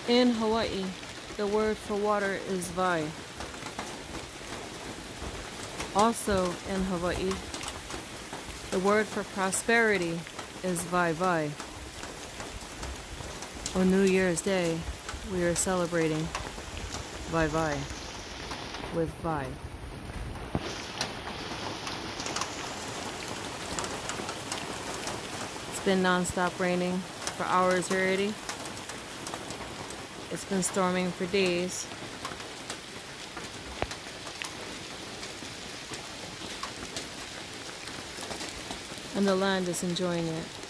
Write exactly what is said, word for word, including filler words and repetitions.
In Hawaii, the word for water is Vai. Also in Hawaii, the word for prosperity is Waiwai. On New Year's Day, we are celebrating Waiwai with Vai. It's been non-stop raining for hours already. It's been storming for days. And the land is enjoying it.